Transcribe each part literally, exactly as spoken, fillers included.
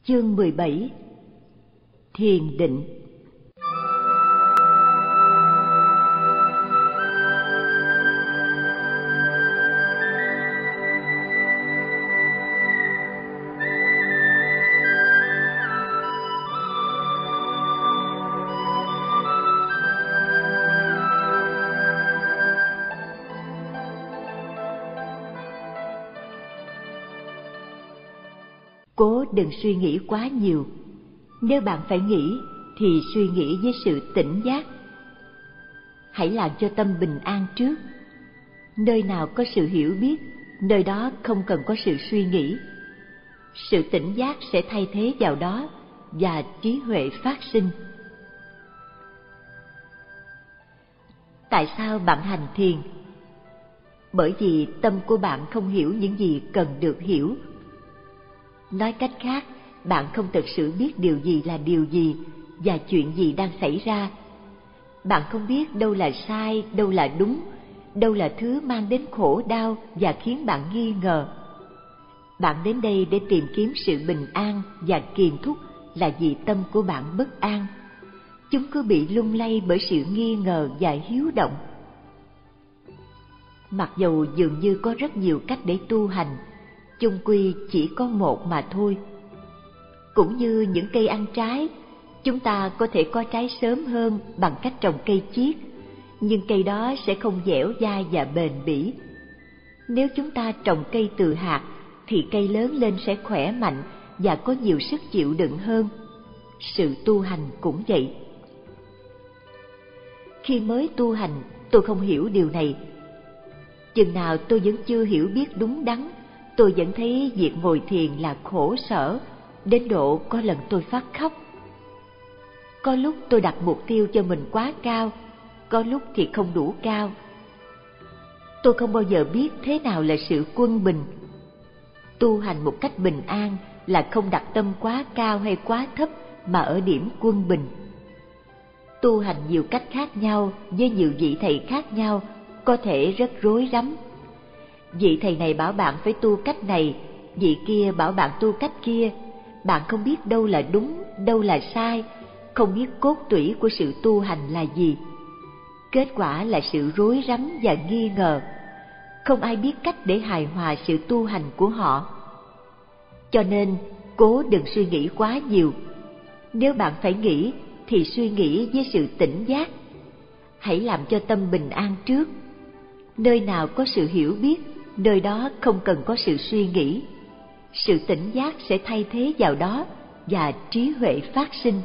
Chương mười bảy. Thiền định. Cố đừng suy nghĩ quá nhiều. Nếu bạn phải nghĩ thì suy nghĩ với sự tỉnh giác. Hãy làm cho tâm bình an trước. Nơi nào có sự hiểu biết, nơi đó không cần có sự suy nghĩ. Sự tỉnh giác sẽ thay thế vào đó và trí huệ phát sinh. Tại sao bạn hành thiền? Bởi vì tâm của bạn không hiểu những gì cần được hiểu. Nói cách khác, bạn không thực sự biết điều gì là điều gì và chuyện gì đang xảy ra. Bạn không biết đâu là sai, đâu là đúng, đâu là thứ mang đến khổ đau và khiến bạn nghi ngờ. Bạn đến đây để tìm kiếm sự bình an và kiềm thúc là vì tâm của bạn bất an. Chúng cứ bị lung lay bởi sự nghi ngờ và hiếu động. Mặc dầu dường như có rất nhiều cách để tu hành, chung quy chỉ có một mà thôi. Cũng như những cây ăn trái, chúng ta có thể có trái sớm hơn bằng cách trồng cây chiết, nhưng cây đó sẽ không dẻo dai và bền bỉ. Nếu chúng ta trồng cây từ hạt, thì cây lớn lên sẽ khỏe mạnh và có nhiều sức chịu đựng hơn. Sự tu hành cũng vậy. Khi mới tu hành, tôi không hiểu điều này. Chừng nào tôi vẫn chưa hiểu biết đúng đắn, tôi vẫn thấy việc ngồi thiền là khổ sở, đến độ có lần tôi phát khóc. Có lúc tôi đặt mục tiêu cho mình quá cao, có lúc thì không đủ cao. Tôi không bao giờ biết thế nào là sự quân bình. Tu hành một cách bình an là không đặt tâm quá cao hay quá thấp, mà ở điểm quân bình. Tu hành nhiều cách khác nhau với nhiều vị thầy khác nhau có thể rất rối rắm. Vị thầy này bảo bạn phải tu cách này, vị kia bảo bạn tu cách kia. Bạn không biết đâu là đúng, đâu là sai, không biết cốt tủy của sự tu hành là gì. Kết quả là sự rối rắm và nghi ngờ. Không ai biết cách để hài hòa sự tu hành của họ. Cho nên, cố đừng suy nghĩ quá nhiều. Nếu bạn phải nghĩ, thì suy nghĩ với sự tỉnh giác. Hãy làm cho tâm bình an trước. Nơi nào có sự hiểu biết, nơi đó không cần có sự suy nghĩ. Sự tỉnh giác sẽ thay thế vào đó và trí huệ phát sinh.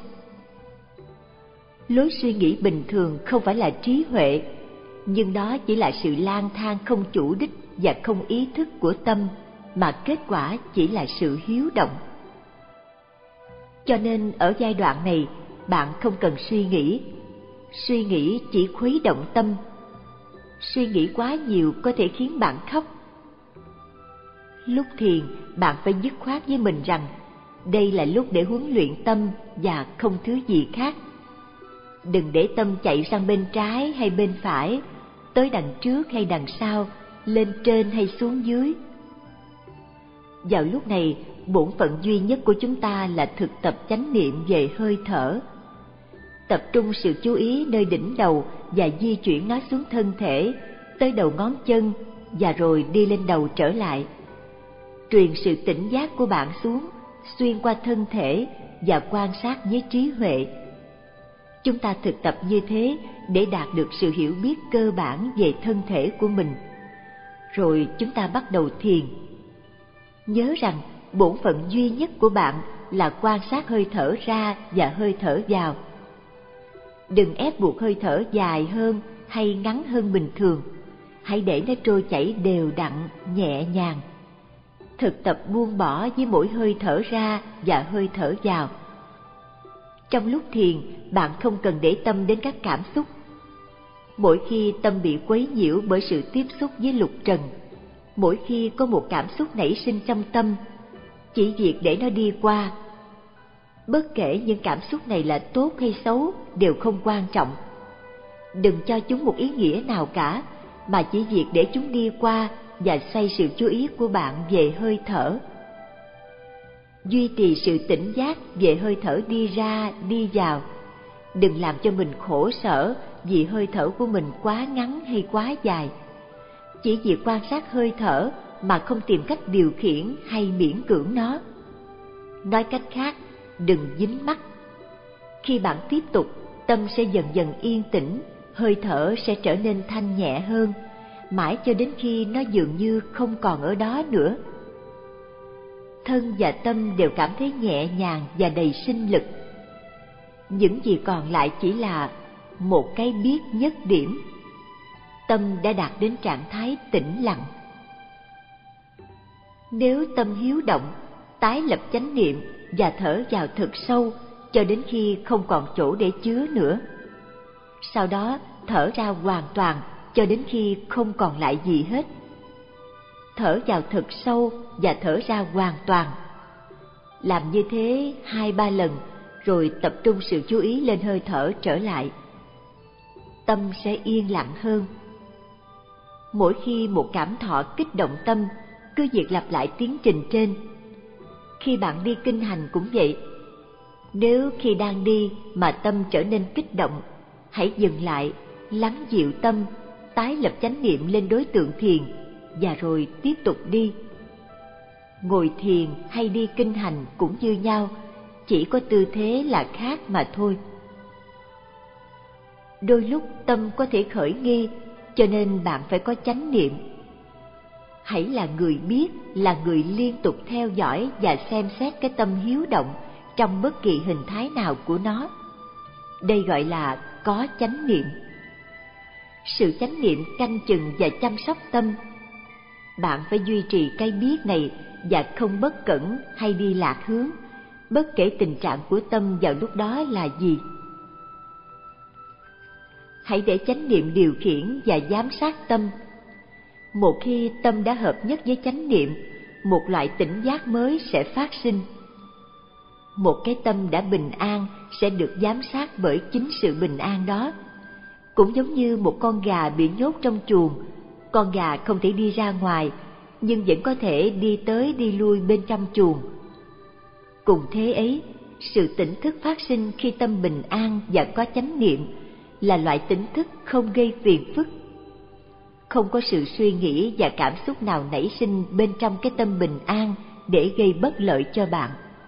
Lối suy nghĩ bình thường không phải là trí huệ, nhưng đó chỉ là sự lang thang không chủ đích và không ý thức của tâm, mà kết quả chỉ là sự hiếu động. Cho nên ở giai đoạn này, bạn không cần suy nghĩ. Suy nghĩ chỉ khuấy động tâm. Suy nghĩ quá nhiều có thể khiến bạn khóc. Lúc thiền, bạn phải dứt khoát với mình rằng đây là lúc để huấn luyện tâm và không thứ gì khác. Đừng để tâm chạy sang bên trái hay bên phải, tới đằng trước hay đằng sau, lên trên hay xuống dưới. Vào lúc này, bổn phận duy nhất của chúng ta là thực tập chánh niệm về hơi thở. Tập trung sự chú ý nơi đỉnh đầu và di chuyển nó xuống thân thể, tới đầu ngón chân và rồi đi lên đầu trở lại. Truyền sự tỉnh giác của bạn xuống, xuyên qua thân thể và quan sát với trí huệ. Chúng ta thực tập như thế để đạt được sự hiểu biết cơ bản về thân thể của mình. Rồi chúng ta bắt đầu thiền. Nhớ rằng bổn phận duy nhất của bạn là quan sát hơi thở ra và hơi thở vào. Đừng ép buộc hơi thở dài hơn hay ngắn hơn bình thường. Hãy để nó trôi chảy đều đặn, nhẹ nhàng. Thực tập buông bỏ với mỗi hơi thở ra và hơi thở vào. Trong lúc thiền, bạn không cần để tâm đến các cảm xúc. Mỗi khi tâm bị quấy nhiễu bởi sự tiếp xúc với lục trần, mỗi khi có một cảm xúc nảy sinh trong tâm, chỉ việc để nó đi qua. Bất kể những cảm xúc này là tốt hay xấu đều không quan trọng. Đừng cho chúng một ý nghĩa nào cả, mà chỉ việc để chúng đi qua và xoay sự chú ý của bạn về hơi thở. Duy trì sự tỉnh giác về hơi thở đi ra, đi vào. Đừng làm cho mình khổ sở vì hơi thở của mình quá ngắn hay quá dài. Chỉ việc quan sát hơi thở mà không tìm cách điều khiển hay miễn cưỡng nó. Nói cách khác, đừng dính mắc. Khi bạn tiếp tục, tâm sẽ dần dần yên tĩnh, hơi thở sẽ trở nên thanh nhẹ hơn, mãi cho đến khi nó dường như không còn ở đó nữa. Thân và tâm đều cảm thấy nhẹ nhàng và đầy sinh lực. Những gì còn lại chỉ là một cái biết nhất điểm. Tâm đã đạt đến trạng thái tĩnh lặng. Nếu tâm hiếu động, tái lập chánh niệm và thở vào thật sâu cho đến khi không còn chỗ để chứa nữa. Sau đó thở ra hoàn toàn cho đến khi không còn lại gì hết. Thở vào thật sâu và thở ra hoàn toàn. Làm như thế hai ba lần rồi tập trung sự chú ý lên hơi thở trở lại. Tâm sẽ yên lặng hơn. Mỗi khi một cảm thọ kích động tâm, cứ việc lặp lại tiến trình trên. Khi bạn đi kinh hành cũng vậy. Nếu khi đang đi mà tâm trở nên kích động, hãy dừng lại, lắng dịu tâm, tái lập chánh niệm lên đối tượng thiền và rồi tiếp tục đi. Ngồi thiền hay đi kinh hành cũng như nhau, chỉ có tư thế là khác mà thôi. Đôi lúc tâm có thể khởi nghi, cho nên bạn phải có chánh niệm. Hãy là người biết, là người liên tục theo dõi và xem xét cái tâm hiếu động trong bất kỳ hình thái nào của nó. Đây gọi là có chánh niệm. Sự chánh niệm canh chừng và chăm sóc tâm. Bạn phải duy trì cái biết này và không bất cẩn hay đi lạc hướng, bất kể tình trạng của tâm vào lúc đó là gì. Hãy để chánh niệm điều khiển và giám sát tâm. Một khi tâm đã hợp nhất với chánh niệm, một loại tỉnh giác mới sẽ phát sinh. Một cái tâm đã bình an sẽ được giám sát bởi chính sự bình an đó. Cũng giống như một con gà bị nhốt trong chuồng, con gà không thể đi ra ngoài, nhưng vẫn có thể đi tới đi lui bên trong chuồng. Cùng thế ấy, sự tỉnh thức phát sinh khi tâm bình an và có chánh niệm là loại tỉnh thức không gây phiền phức. Không có sự suy nghĩ và cảm xúc nào nảy sinh bên trong cái tâm bình an để gây bất lợi cho bạn.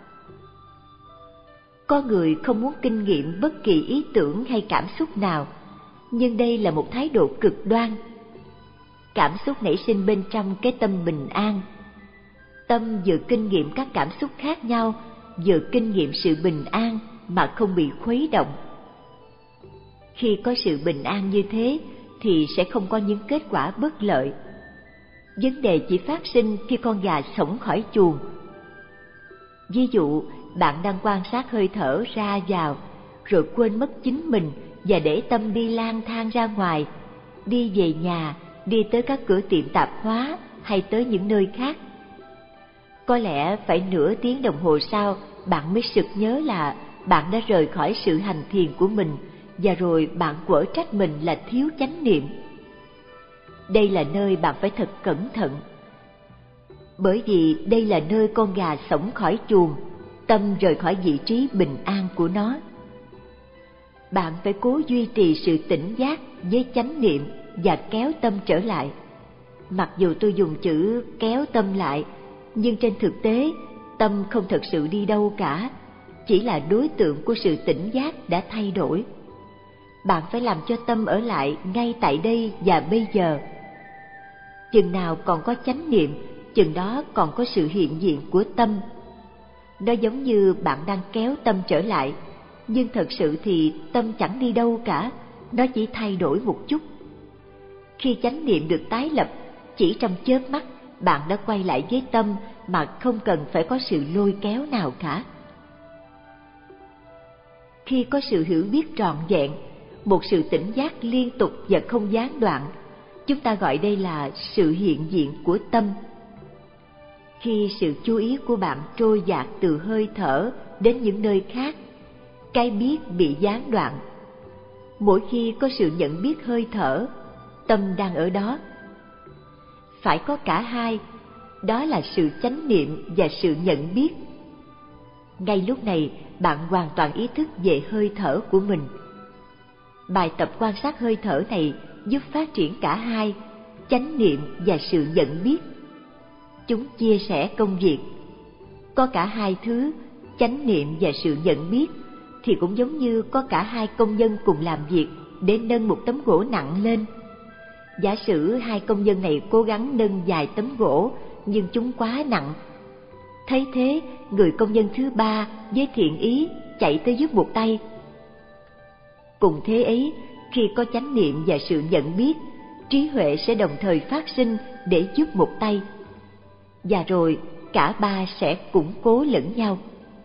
Có người không muốn kinh nghiệm bất kỳ ý tưởng hay cảm xúc nào, nhưng đây là một thái độ cực đoan. Cảm xúc nảy sinh bên trong cái tâm bình an. Tâm vừa kinh nghiệm các cảm xúc khác nhau, vừa kinh nghiệm sự bình an mà không bị khuấy động. Khi có sự bình an như thế thì sẽ không có những kết quả bất lợi. Vấn đề chỉ phát sinh khi con gà xổng khỏi chuồng. Ví dụ, bạn đang quan sát hơi thở ra vào, rồi quên mất chính mình và để tâm đi lang thang ra ngoài, đi về nhà, đi tới các cửa tiệm tạp hóa hay tới những nơi khác. Có lẽ phải nửa tiếng đồng hồ sau, bạn mới sực nhớ là bạn đã rời khỏi sự hành thiền của mình, và rồi bạn quở trách mình là thiếu chánh niệm. Đây là nơi bạn phải thật cẩn thận. Bởi vì đây là nơi con gà xổng khỏi chuồng, tâm rời khỏi vị trí bình an của nó. Bạn phải cố duy trì sự tỉnh giác với chánh niệm và kéo tâm trở lại. Mặc dù tôi dùng chữ kéo tâm lại, nhưng trên thực tế, tâm không thật sự đi đâu cả, chỉ là đối tượng của sự tỉnh giác đã thay đổi. Bạn phải làm cho tâm ở lại ngay tại đây và bây giờ. Chừng nào còn có chánh niệm, chừng đó còn có sự hiện diện của tâm. Nó giống như bạn đang kéo tâm trở lại, nhưng thật sự thì tâm chẳng đi đâu cả, nó chỉ thay đổi một chút. Khi chánh niệm được tái lập, chỉ trong chớp mắt, bạn đã quay lại với tâm mà không cần phải có sự lôi kéo nào cả. Khi có sự hiểu biết trọn vẹn, một sự tỉnh giác liên tục và không gián đoạn, chúng ta gọi đây là sự hiện diện của tâm. Khi sự chú ý của bạn trôi dạt từ hơi thở đến những nơi khác, cái biết bị gián đoạn. Mỗi khi có sự nhận biết hơi thở, tâm đang ở đó. Phải có cả hai, đó là sự chánh niệm và sự nhận biết. Ngay lúc này, bạn hoàn toàn ý thức về hơi thở của mình. Bài tập quan sát hơi thở này giúp phát triển cả hai, chánh niệm và sự nhận biết. Chúng chia sẻ công việc. Có cả hai thứ, chánh niệm và sự nhận biết, thì cũng giống như có cả hai công nhân cùng làm việc để nâng một tấm gỗ nặng lên. Giả sử hai công nhân này cố gắng nâng vài tấm gỗ, nhưng chúng quá nặng. Thấy thế, người công nhân thứ ba với thiện ý chạy tới giúp một tay. Cùng thế ấy, khi có chánh niệm và sự nhận biết, trí huệ sẽ đồng thời phát sinh để giúp một tay. Và rồi cả ba sẽ củng cố lẫn nhau.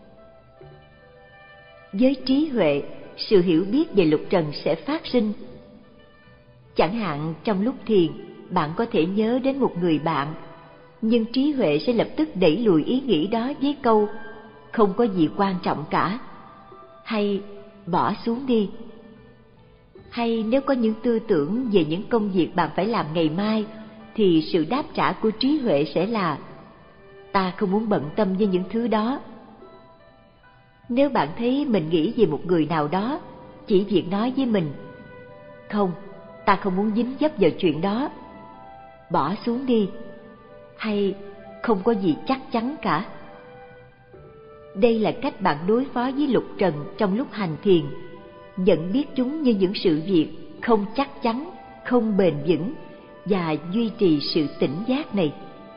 Với trí huệ, sự hiểu biết về lục trần sẽ phát sinh. Chẳng hạn trong lúc thiền, bạn có thể nhớ đến một người bạn, nhưng trí huệ sẽ lập tức đẩy lùi ý nghĩ đó với câu không có gì quan trọng cả, hay bỏ xuống đi. Hay nếu có những tư tưởng về những công việc bạn phải làm ngày mai, thì sự đáp trả của trí huệ sẽ là ta không muốn bận tâm với những thứ đó. Nếu bạn thấy mình nghĩ về một người nào đó, chỉ việc nói với mình không, ta không muốn dính dấp vào chuyện đó, bỏ xuống đi, hay không có gì chắc chắn cả. Đây là cách bạn đối phó với lục trần trong lúc hành thiền, nhận biết chúng như những sự việc không chắc chắn, không bền vững, và duy trì sự tỉnh giác này.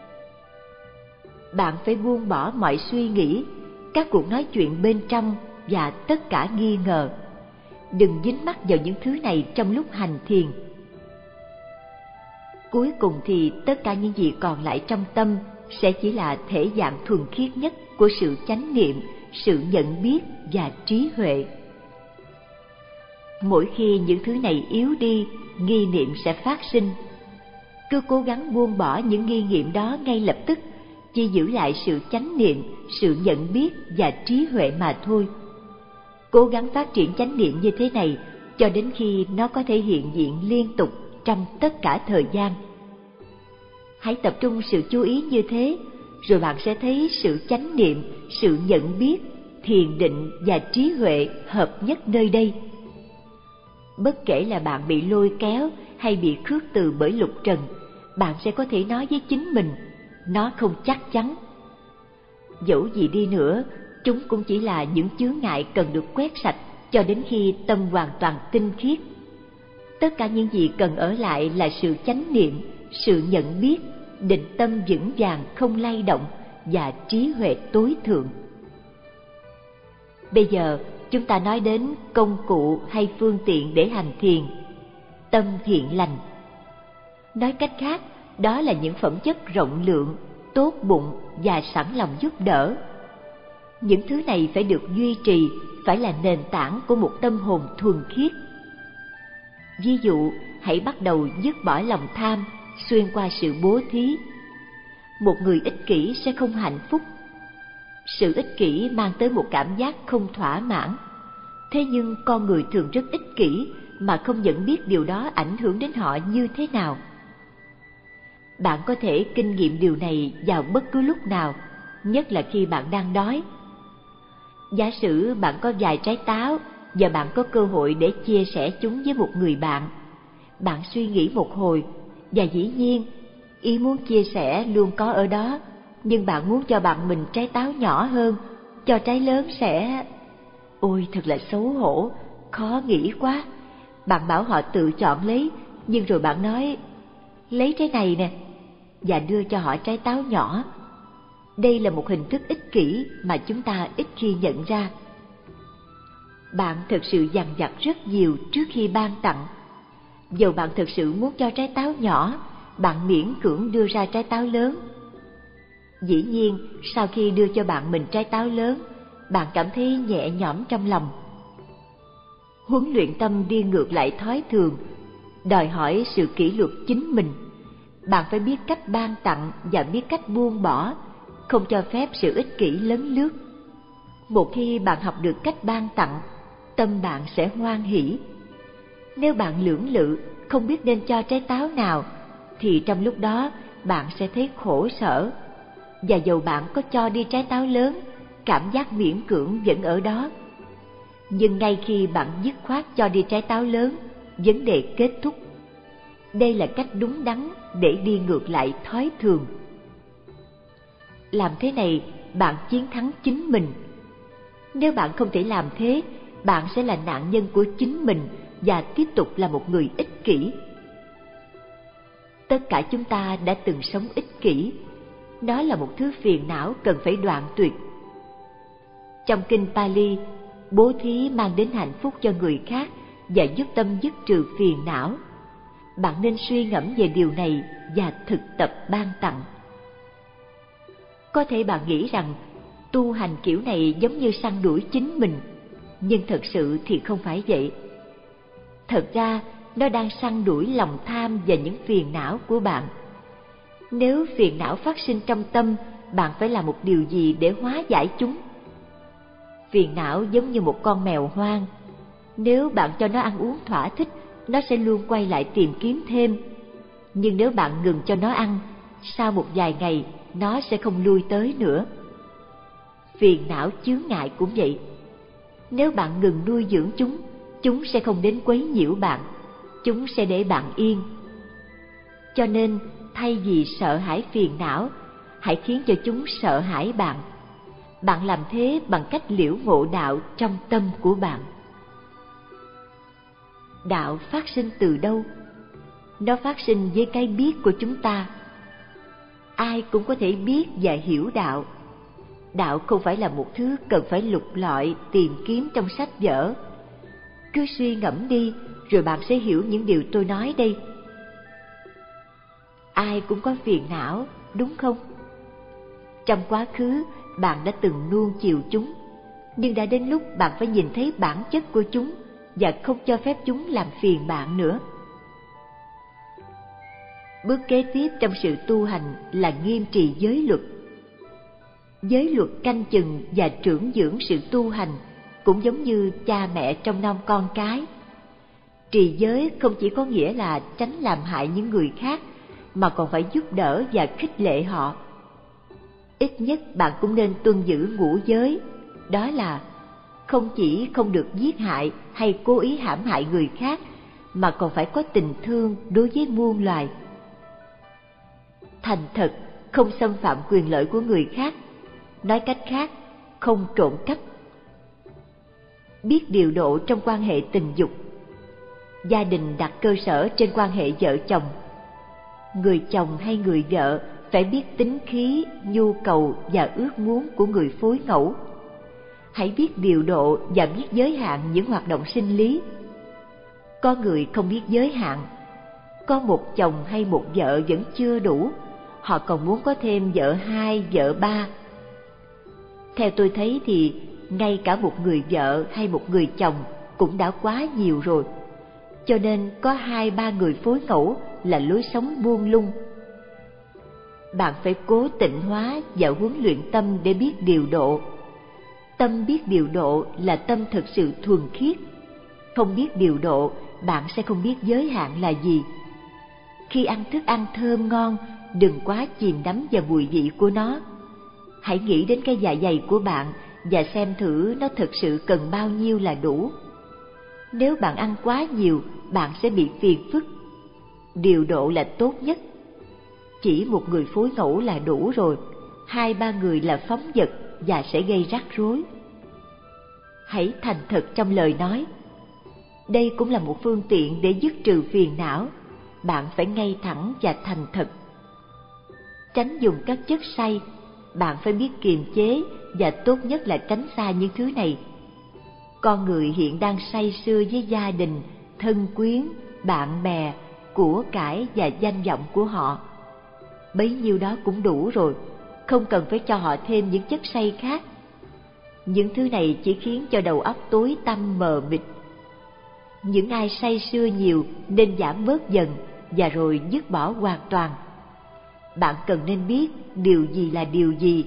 Bạn phải buông bỏ mọi suy nghĩ, các cuộc nói chuyện bên trong và tất cả nghi ngờ. Đừng dính mắc vào những thứ này trong lúc hành thiền. Cuối cùng thì tất cả những gì còn lại trong tâm sẽ chỉ là thể dạng thuần khiết nhất của sự chánh niệm, sự nhận biết và trí huệ. Mỗi khi những thứ này yếu đi, nghi niệm sẽ phát sinh. Cứ cố gắng buông bỏ những nghi nghiệm đó ngay lập tức, chỉ giữ lại sự chánh niệm, sự nhận biết và trí huệ mà thôi. Cố gắng phát triển chánh niệm như thế này cho đến khi nó có thể hiện diện liên tục trong tất cả thời gian. Hãy tập trung sự chú ý như thế, rồi bạn sẽ thấy sự chánh niệm, sự nhận biết, thiền định và trí huệ hợp nhất nơi đây. Bất kể là bạn bị lôi kéo hay bị khước từ bởi lục trần, bạn sẽ có thể nói với chính mình, nó không chắc chắn. Dẫu gì đi nữa, chúng cũng chỉ là những chướng ngại cần được quét sạch cho đến khi tâm hoàn toàn tinh khiết. Tất cả những gì cần ở lại là sự chánh niệm, sự nhận biết, định tâm vững vàng không lay động và trí huệ tối thượng. Bây giờ chúng ta nói đến công cụ hay phương tiện để hành thiền. Tâm thiện lành. Nói cách khác, đó là những phẩm chất rộng lượng, tốt bụng và sẵn lòng giúp đỡ. Những thứ này phải được duy trì, phải là nền tảng của một tâm hồn thuần khiết. Ví dụ, hãy bắt đầu dứt bỏ lòng tham, xuyên qua sự bố thí. Một người ích kỷ sẽ không hạnh phúc. Sự ích kỷ mang tới một cảm giác không thỏa mãn. Thế nhưng con người thường rất ích kỷ mà không nhận biết điều đó ảnh hưởng đến họ như thế nào. Bạn có thể kinh nghiệm điều này vào bất cứ lúc nào, nhất là khi bạn đang đói. Giả sử bạn có vài trái táo và bạn có cơ hội để chia sẻ chúng với một người bạn. Bạn suy nghĩ một hồi, và dĩ nhiên, ý muốn chia sẻ luôn có ở đó, nhưng bạn muốn cho bạn mình trái táo nhỏ hơn, cho trái lớn sẽ... Ôi, thật là xấu hổ, khó nghĩ quá. Bạn bảo họ tự chọn lấy, nhưng rồi bạn nói, lấy trái này nè, và đưa cho họ trái táo nhỏ. Đây là một hình thức ích kỷ mà chúng ta ít khi nhận ra. Bạn thực sự dằn vặt rất nhiều trước khi ban tặng. Dầu bạn thực sự muốn cho trái táo nhỏ, bạn miễn cưỡng đưa ra trái táo lớn. Dĩ nhiên, sau khi đưa cho bạn mình trái táo lớn, bạn cảm thấy nhẹ nhõm trong lòng. Huấn luyện tâm đi ngược lại thói thường, đòi hỏi sự kỷ luật chính mình. Bạn phải biết cách ban tặng và biết cách buông bỏ, không cho phép sự ích kỷ lấn lướt. Một khi bạn học được cách ban tặng, tâm bạn sẽ hoan hỷ. Nếu bạn lưỡng lự, không biết nên cho trái táo nào, thì trong lúc đó bạn sẽ thấy khổ sở. Và dầu bạn có cho đi trái táo lớn, cảm giác miễn cưỡng vẫn ở đó. Nhưng ngay khi bạn dứt khoát cho đi trái táo lớn, vấn đề kết thúc. Đây là cách đúng đắn để đi ngược lại thói thường. Làm thế này, bạn chiến thắng chính mình. Nếu bạn không thể làm thế, bạn sẽ là nạn nhân của chính mình và tiếp tục là một người ích kỷ. Tất cả chúng ta đã từng sống ích kỷ. Đó là một thứ phiền não cần phải đoạn tuyệt. Trong kinh Pali, bố thí mang đến hạnh phúc cho người khác và giúp tâm dứt trừ phiền não. Bạn nên suy ngẫm về điều này và thực tập ban tặng. Có thể bạn nghĩ rằng tu hành kiểu này giống như săn đuổi chính mình, nhưng thật sự thì không phải vậy. Thật ra, nó đang săn đuổi lòng tham và những phiền não của bạn. Nếu phiền não phát sinh trong tâm, bạn phải làm một điều gì để hóa giải chúng? Phiền não giống như một con mèo hoang. Nếu bạn cho nó ăn uống thỏa thích, nó sẽ luôn quay lại tìm kiếm thêm. Nhưng nếu bạn ngừng cho nó ăn, sau một vài ngày, nó sẽ không lui tới nữa. Phiền não chướng ngại cũng vậy. Nếu bạn ngừng nuôi dưỡng chúng, chúng sẽ không đến quấy nhiễu bạn. Chúng sẽ để bạn yên. Cho nên, thay vì sợ hãi phiền não, hãy khiến cho chúng sợ hãi bạn. Bạn làm thế bằng cách liễu ngộ đạo trong tâm của bạn. Đạo phát sinh từ đâu? Nó phát sinh với cái biết của chúng ta. Ai cũng có thể biết và hiểu đạo. Đạo không phải là một thứ cần phải lục lọi tìm kiếm trong sách vở. Cứ suy ngẫm đi, rồi bạn sẽ hiểu những điều tôi nói đây. Ai cũng có phiền não, đúng không? Trong quá khứ, bạn đã từng nuông chiều chúng, nhưng đã đến lúc bạn phải nhìn thấy bản chất của chúng và không cho phép chúng làm phiền bạn nữa. Bước kế tiếp trong sự tu hành là nghiêm trì giới luật. Giới luật canh chừng và trưởng dưỡng sự tu hành, cũng giống như cha mẹ trông nom con cái. Trì giới không chỉ có nghĩa là tránh làm hại những người khác, mà còn phải giúp đỡ và khích lệ họ. Ít nhất bạn cũng nên tuân giữ ngũ giới, đó là không chỉ không được giết hại hay cố ý hãm hại người khác, mà còn phải có tình thương đối với muôn loài. Thành thật, không xâm phạm quyền lợi của người khác, nói cách khác, không trộm cắp. Biết điều độ trong quan hệ tình dục. Gia đình đặt cơ sở trên quan hệ vợ chồng. Người chồng hay người vợ phải biết tính khí, nhu cầu và ước muốn của người phối ngẫu. Hãy biết điều độ và biết giới hạn những hoạt động sinh lý. Có người không biết giới hạn. Có một chồng hay một vợ vẫn chưa đủ, họ còn muốn có thêm vợ hai, vợ ba. Theo tôi thấy thì ngay cả một người vợ hay một người chồng cũng đã quá nhiều rồi. Cho nên có hai ba người phối ngẫu là lối sống buông lung. Bạn phải cố tịnh hóa và huấn luyện tâm để biết điều độ. Tâm biết điều độ là tâm thực sự thuần khiết. Không biết điều độ, bạn sẽ không biết giới hạn là gì. Khi ăn thức ăn thơm ngon, đừng quá chìm đắm vào mùi vị của nó. Hãy nghĩ đến cái dạ dày của bạn và xem thử nó thực sự cần bao nhiêu là đủ. Nếu bạn ăn quá nhiều, bạn sẽ bị phiền phức. Điều độ là tốt nhất. Chỉ một người phối ngẫu là đủ rồi, hai ba người là phóng dật và sẽ gây rắc rối. Hãy thành thật trong lời nói. Đây cũng là một phương tiện để dứt trừ phiền não. Bạn phải ngay thẳng và thành thật. Tránh dùng các chất say. Bạn phải biết kiềm chế và tốt nhất là tránh xa những thứ này. Con người hiện đang say sưa với gia đình, thân quyến, bạn bè, của cải và danh vọng của họ. Bấy nhiêu đó cũng đủ rồi, không cần phải cho họ thêm những chất say khác. Những thứ này chỉ khiến cho đầu óc tối tăm mờ mịt. Những ai say sưa nhiều nên giảm bớt dần và rồi dứt bỏ hoàn toàn. Bạn cần nên biết điều gì là điều gì.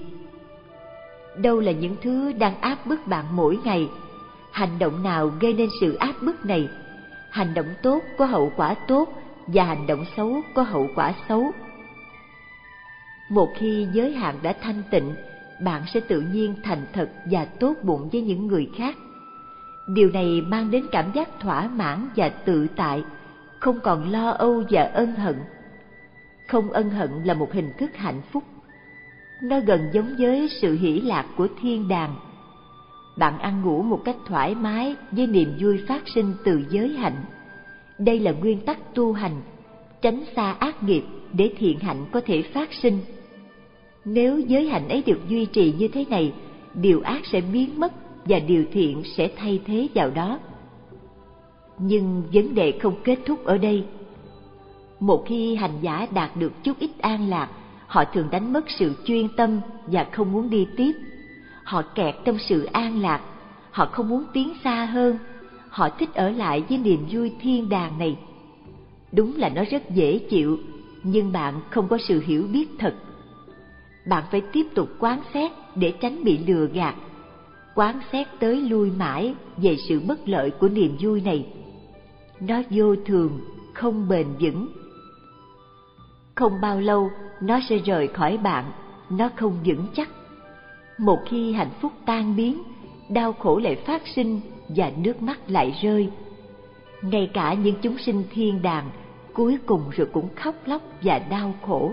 Đâu là những thứ đang áp bức bạn mỗi ngày? Hành động nào gây nên sự áp bức này? Hành động tốt có hậu quả tốt và hành động xấu có hậu quả xấu. Một khi giới hạn đã thanh tịnh bạn sẽ tự nhiên thành thật và tốt bụng với những người khác. Điều này mang đến cảm giác thỏa mãn và tự tại, không còn lo âu và ân hận. Không ân hận là một hình thức hạnh phúc. Nó gần giống với sự hỷ lạc của thiên đàng. Bạn ăn ngủ một cách thoải mái với niềm vui phát sinh từ giới hạnh. Đây là nguyên tắc tu hành, tránh xa ác nghiệp để thiện hạnh có thể phát sinh. Nếu giới hạnh ấy được duy trì như thế này, điều ác sẽ biến mất và điều thiện sẽ thay thế vào đó. Nhưng vấn đề không kết thúc ở đây. Một khi hành giả đạt được chút ít an lạc, họ thường đánh mất sự chuyên tâm và không muốn đi tiếp. Họ kẹt trong sự an lạc, họ không muốn tiến xa hơn, họ thích ở lại với niềm vui thiên đàng này. Đúng là nó rất dễ chịu, nhưng bạn không có sự hiểu biết thật. Bạn phải tiếp tục quán xét để tránh bị lừa gạt, quán xét tới lui mãi về sự bất lợi của niềm vui này. Nó vô thường, không bền vững. Không bao lâu nó sẽ rời khỏi bạn, nó không vững chắc. Một khi hạnh phúc tan biến, đau khổ lại phát sinh và nước mắt lại rơi. Ngay cả những chúng sinh thiên đàng cuối cùng rồi cũng khóc lóc và đau khổ.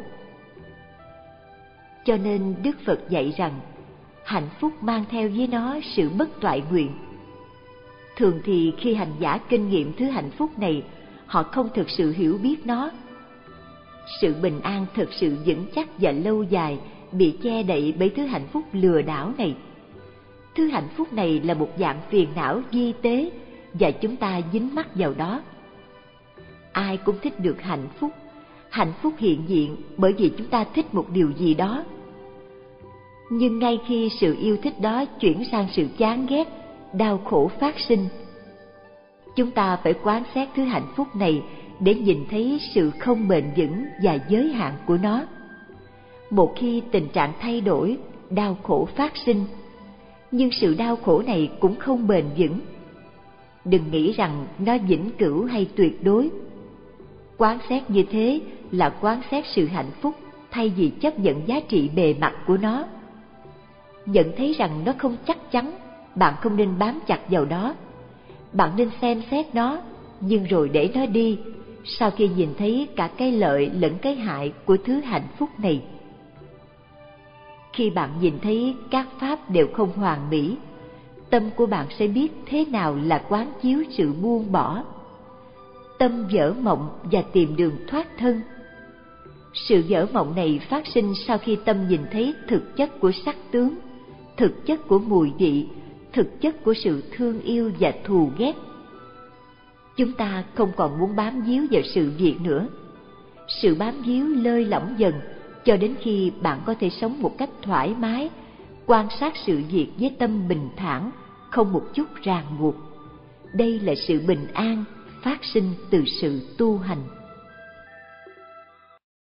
Cho nên Đức Phật dạy rằng hạnh phúc mang theo với nó sự bất toại nguyện. Thường thì khi hành giả kinh nghiệm thứ hạnh phúc này, họ không thực sự hiểu biết nó. Sự bình an thực sự vững chắc và lâu dài bị che đậy bởi thứ hạnh phúc lừa đảo này. Thứ hạnh phúc này là một dạng phiền não vi tế và chúng ta dính mắc vào đó. Ai cũng thích được hạnh phúc. Hạnh phúc hiện diện bởi vì chúng ta thích một điều gì đó. Nhưng ngay khi sự yêu thích đó chuyển sang sự chán ghét, đau khổ phát sinh. Chúng ta phải quán xét thứ hạnh phúc này để nhìn thấy sự không bền vững và giới hạn của nó. Một khi tình trạng thay đổi, đau khổ phát sinh. Nhưng sự đau khổ này cũng không bền vững. Đừng nghĩ rằng nó vĩnh cửu hay tuyệt đối. Quán xét như thế là quán xét sự hạnh phúc thay vì chấp nhận giá trị bề mặt của nó. Nhận thấy rằng nó không chắc chắn, bạn không nên bám chặt vào đó. Bạn nên xem xét nó, nhưng rồi để nó đi, sau khi nhìn thấy cả cái lợi lẫn cái hại của thứ hạnh phúc này. Khi bạn nhìn thấy các pháp đều không hoàn mỹ, tâm của bạn sẽ biết thế nào là quán chiếu sự buông bỏ. Tâm vỡ mộng và tìm đường thoát thân. Sự vỡ mộng này phát sinh sau khi tâm nhìn thấy thực chất của sắc tướng, thực chất của mùi vị, thực chất của sự thương yêu và thù ghét. Chúng ta không còn muốn bám víu vào sự việc nữa. Sự bám víu lơi lỏng dần cho đến khi bạn có thể sống một cách thoải mái, quan sát sự việc với tâm bình thản, không một chút ràng buộc. Đây là sự bình an phát sinh từ sự tu hành.